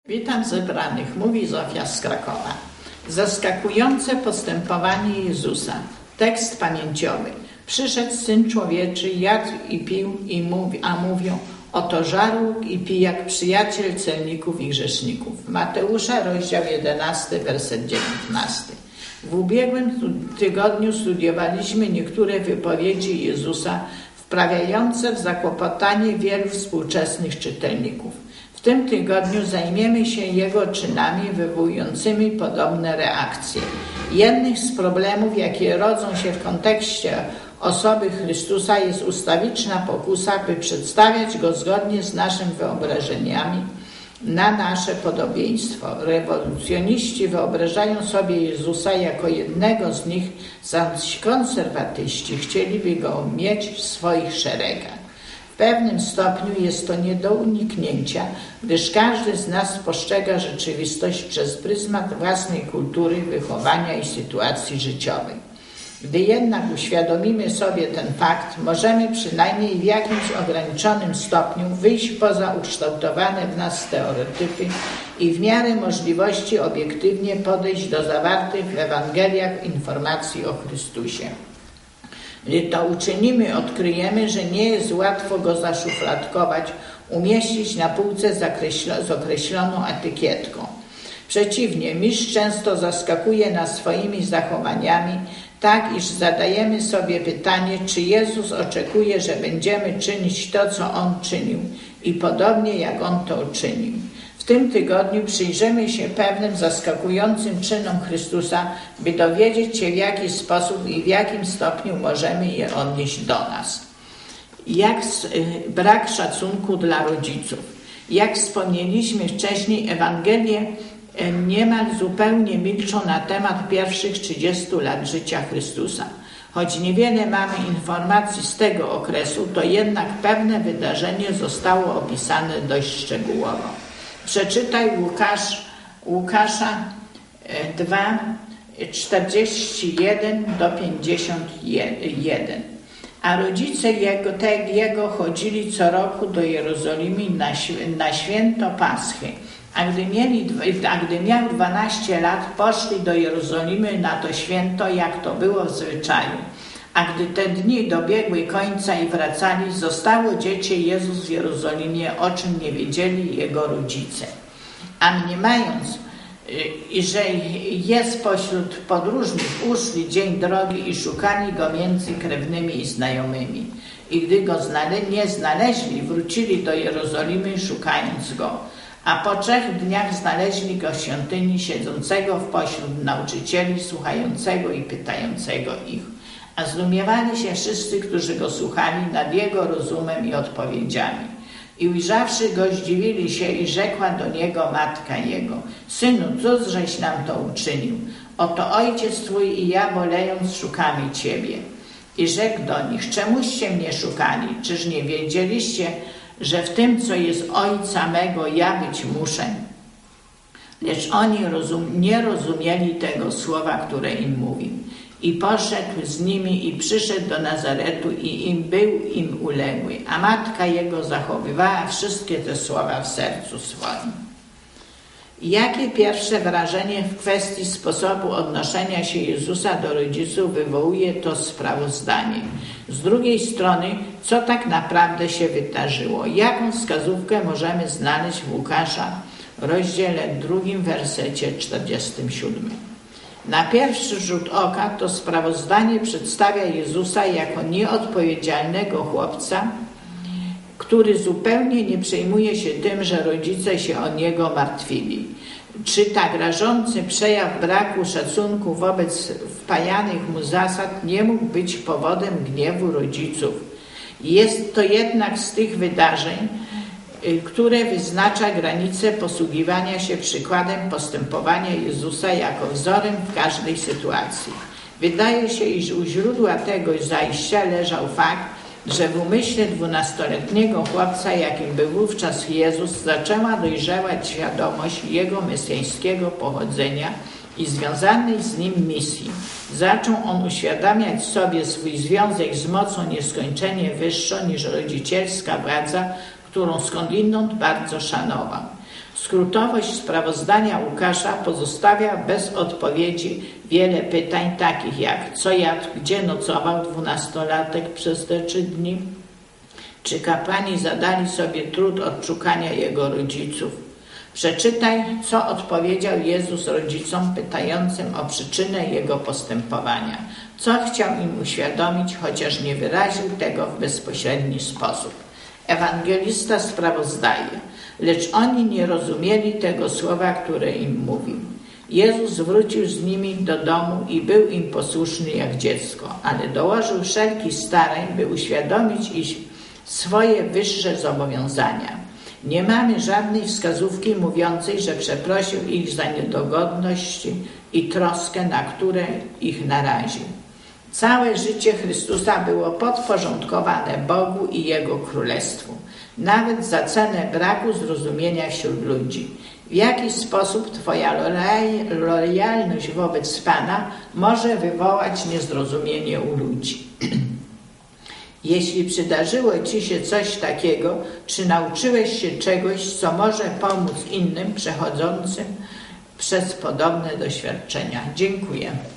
Witam zebranych, mówi Zofia z Krakowa. Zaskakujące postępowanie Jezusa. Tekst pamięciowy. Przyszedł Syn Człowieczy, jadł i pił, a mówią, oto żarł i pij jak przyjaciel celników i grzeszników. Mateusza, rozdział 11, werset 19. W ubiegłym tygodniu studiowaliśmy niektóre wypowiedzi Jezusa wprawiające w zakłopotanie wielu współczesnych czytelników. W tym tygodniu zajmiemy się Jego czynami wywołującymi podobne reakcje. Jednym z problemów, jakie rodzą się w kontekście osoby Chrystusa, jest ustawiczna pokusa, by przedstawiać Go zgodnie z naszymi wyobrażeniami na nasze podobieństwo. Rewolucjoniści wyobrażają sobie Jezusa jako jednego z nich, zaś konserwatyści chcieliby Go mieć w swoich szeregach. W pewnym stopniu jest to nie do uniknięcia, gdyż każdy z nas postrzega rzeczywistość przez pryzmat własnej kultury, wychowania i sytuacji życiowej. Gdy jednak uświadomimy sobie ten fakt, możemy przynajmniej w jakimś ograniczonym stopniu wyjść poza ukształtowane w nas stereotypy i w miarę możliwości obiektywnie podejść do zawartych w Ewangeliach informacji o Chrystusie. Gdy to uczynimy, odkryjemy, że nie jest łatwo Go zaszufladkować, umieścić na półce z określoną etykietką. Przeciwnie, mistrz często zaskakuje nas swoimi zachowaniami, tak iż zadajemy sobie pytanie, czy Jezus oczekuje, że będziemy czynić to, co On czynił i podobnie jak On to uczynił. W tym tygodniu przyjrzymy się pewnym zaskakującym czynom Chrystusa, by dowiedzieć się, w jaki sposób i w jakim stopniu możemy je odnieść do nas. Brak szacunku dla rodziców. Jak wspomnieliśmy wcześniej, Ewangelie niemal zupełnie milczą na temat pierwszych 30 lat życia Chrystusa. Choć niewiele mamy informacji z tego okresu, to jednak pewne wydarzenie zostało opisane dość szczegółowo. Przeczytaj Łukasza 2, 41 do 51. A rodzice jego chodzili co roku do Jerozolimy na święto Paschy. A gdy miał 12 lat, poszli do Jerozolimy na to święto, jak to było w zwyczaju. A gdy te dni dobiegły końca i wracali, zostało dziecię Jezus w Jerozolimie, o czym nie wiedzieli jego rodzice. A mniemając, że jest pośród podróżnych, uszli dzień drogi i szukali Go między krewnymi i znajomymi. I gdy Go nie znaleźli, wrócili do Jerozolimy, szukając Go. A po 3 dniach znaleźli Go w świątyni, siedzącego pośród nauczycieli, słuchającego i pytającego ich. A zdumiewali się wszyscy, którzy Go słuchali, nad Jego rozumem i odpowiedziami. I ujrzawszy Go, zdziwili się i rzekła do Niego matka Jego: Synu, cóżeś nam to uczynił? Oto ojciec Twój i ja, bolejąc, szukamy Ciebie. I rzekł do nich: Czemuście mnie szukali? Czyż nie wiedzieliście, że w tym, co jest Ojca mego, ja być muszę? Lecz oni nie rozumieli tego słowa, które im mówił. I poszedł z nimi i przyszedł do Nazaretu i był im uległy, a matka Jego zachowywała wszystkie te słowa w sercu swoim. Jakie pierwsze wrażenie w kwestii sposobu odnoszenia się Jezusa do rodziców wywołuje to sprawozdanie? Z drugiej strony, co tak naprawdę się wydarzyło? Jaką wskazówkę możemy znaleźć w Łukasza, rozdziale 2, wersecie 47? Na pierwszy rzut oka to sprawozdanie przedstawia Jezusa jako nieodpowiedzialnego chłopca, który zupełnie nie przejmuje się tym, że rodzice się o niego martwili. Czy tak rażący przejaw braku szacunku wobec wpajanych mu zasad nie mógł być powodem gniewu rodziców? Jest to jednak z tych wydarzeń, które wyznacza granice posługiwania się przykładem postępowania Jezusa jako wzorem w każdej sytuacji. Wydaje się, iż u źródła tego zajścia leżał fakt, że w umyśle 12-letniego chłopca, jakim był wówczas Jezus, zaczęła dojrzewać świadomość Jego mesjańskiego pochodzenia i związanej z Nim misji. Zaczął on uświadamiać sobie swój związek z mocą nieskończenie wyższą niż rodzicielska władza, którą skądinąd bardzo szanował. Skrótowość sprawozdania Łukasza pozostawia bez odpowiedzi wiele pytań, takich jak: co jadł, gdzie nocował 12-latek przez te 3 dni? Czy kapłani zadali sobie trud odszukania jego rodziców? Przeczytaj, co odpowiedział Jezus rodzicom pytającym o przyczynę jego postępowania. Co chciał im uświadomić, chociaż nie wyraził tego w bezpośredni sposób. Ewangelista sprawozdaje: lecz oni nie rozumieli tego słowa, które im mówił. Jezus wrócił z nimi do domu i był im posłuszny jak dziecko, ale dołożył wszelkich starań, by uświadomić ich swoje wyższe zobowiązania. Nie mamy żadnej wskazówki mówiącej, że przeprosił ich za niedogodności i troskę, na które ich naraził. Całe życie Chrystusa było podporządkowane Bogu i Jego Królestwu, nawet za cenę braku zrozumienia wśród ludzi. W jaki sposób Twoja lojalność wobec Pana może wywołać niezrozumienie u ludzi? Jeśli przydarzyło Ci się coś takiego, czy nauczyłeś się czegoś, co może pomóc innym przechodzącym przez podobne doświadczenia? Dziękuję.